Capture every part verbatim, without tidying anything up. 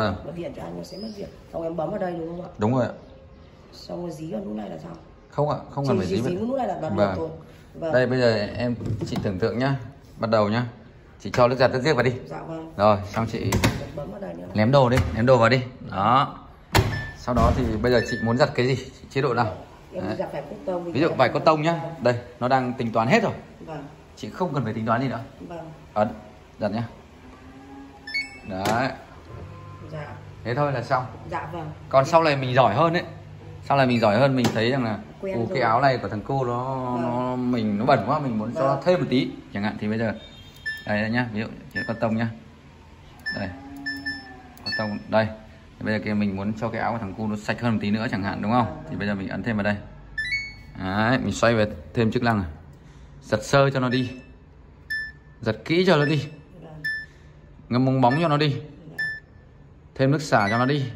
À. Nó điện cho anh nó sẽ mất điện. Xong em bấm vào đây đúng không ạ? Đúng rồi ạ. Xong rồi dí vào nút này là sao? Không ạ, không cần phải dí vào nút này là bật vâng. được rồi. Vâng. Đây bây giờ em chị tưởng tượng nhá, bắt đầu nhá, chị cho nước giặt nước riếc vào đi. Dạ vâng. Rồi xong chị bấm vào đây nữa. ném đồ đi, ném đồ vào đi. Đó. Sau đó thì bây giờ chị muốn giặt cái gì, chế độ nào? Em giặt vải cotton. Ví dụ vải cotton nhá, đây nó đang tính toán hết rồi. Vâng. Chị không cần phải tính toán gì nữa. Vâng. Ấn giặt nhá. Đấy. Dạ. Thế thôi là xong. Dạ vâng. Còn sau này mình giỏi hơn đấy. Sau này mình giỏi hơn, mình thấy rằng là Ủa, cái áo này của thằng cô nó vâng. nó mình nó bẩn quá, mình muốn vâng. cho thêm một tí chẳng hạn, thì bây giờ đây nhá, ví dụ cái cotton nhá, đây cotton đây, thì bây giờ kia mình muốn cho cái áo của thằng cô nó sạch hơn một tí nữa chẳng hạn, đúng không? Vâng. Thì bây giờ mình ấn thêm vào đây. Đấy, mình xoay về thêm chức năng này. Giặt sơ cho nó đi, giặt kỹ cho nó đi, vâng. ngâm bong bóng cho nó đi, vâng. thêm nước xả cho nó đi,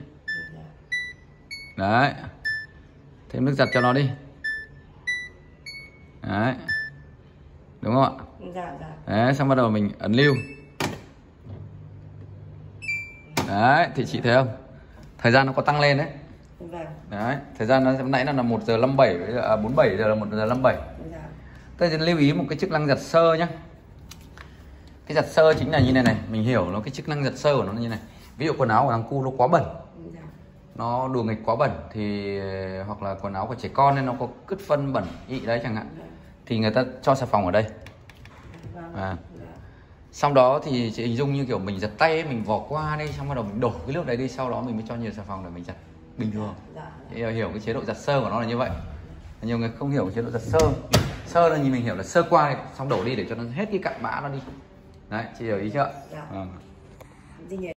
đấy, thêm nước giặt cho nó đi, đấy, đúng không ạ? Dạ, dạ. Đấy, xong bắt đầu mình ấn lưu. Đấy, thì chị thấy không? Thời gian nó có tăng lên đấy. Vâng. Đấy, thời gian nó lúc nãy là một giờ năm mươi bảy, à, bốn mươi bảy giờ là một giờ năm mươi bảy. Dạ. Tôi sẽ lưu ý một cái chức năng giặt sơ nhá. Cái giặt sơ chính là như này này, mình hiểu nó cái chức năng giặt sơ của nó như này. Ví dụ quần áo của thằng cu nó quá bẩn, dạ. nó đùa nghịch quá bẩn thì hoặc là quần áo của trẻ con nên nó có cứt phân bẩn ị đấy chẳng hạn, dạ. thì người ta cho xà phòng ở đây. À. Dạ. Xong đó thì chị hình dung như kiểu mình giặt tay ấy, mình vò qua đây, xong bắt đầu mình đổ cái nước đấy đi, sau đó mình mới cho nhiều xà phòng để mình giặt bình thường. Dạ. Dạ. Hiểu cái chế độ giặt sơ của nó là như vậy. Nhiều người không hiểu chế độ giặt sơ. Sơ là nhìn mình hiểu là sơ qua này, xong đổ đi để cho nó hết cái cặn bã nó đi. Đấy, chị hiểu ý chưa? Dạ. À.